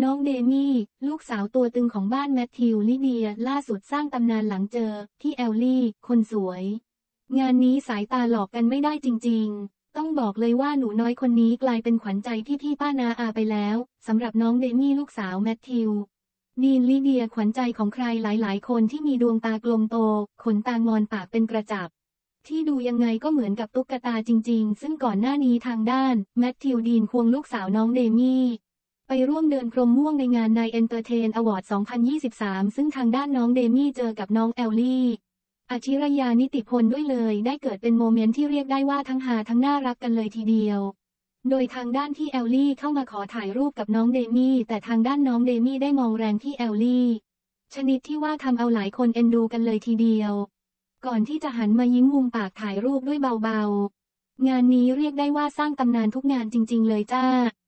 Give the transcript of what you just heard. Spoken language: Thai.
น้องเดมี่ลูกสาวตัวตึงของบ้านแมทธิวลิเดียล่าสุดสร้างตำนานหลังเจอที่แอลลี่คนสวยงานนี้สายตาหลอกกันไม่ได้จริงๆต้องบอกเลยว่าหนูน้อยคนนี้กลายเป็นขวัญใจพี่ป้านาอาไปแล้วสำหรับน้องเดมี่ลูกสาวแมทธิวดีนลิเดียขวัญใจของใครหลายๆคนที่มีดวงตากลมโตขนตางอนปากเป็นกระจับที่ดูยังไงก็เหมือนกับตุ๊กตาจริงๆซึ่งก่อนหน้านี้ทางด้านแมทธิวดีนควงลูกสาวน้องเดมี่ไปร่วมเดินพรมม่วงในงานในเอนเตอร์เทนอวอร์ด 2023 ซึ่งทางด้านน้องเดมี่เจอกับน้องแอลลี่อาชิรยานิติพลด้วยเลยได้เกิดเป็นโมเมนต์ที่เรียกได้ว่าทั้งฮาทั้งน่ารักกันเลยทีเดียวโดยทางด้านที่แอลลี่เข้ามาขอถ่ายรูปกับน้องเดมี่แต่ทางด้านน้องเดมี่ได้มองแรงที่แอลลี่ชนิดที่ว่าทำเอาหลายคนเอ็นดูกันเลยทีเดียวก่อนที่จะหันมายิ้มมุมปากถ่ายรูปด้วยเบาๆงานนี้เรียกได้ว่าสร้างตำนานทุกงานจริงๆเลยจ้า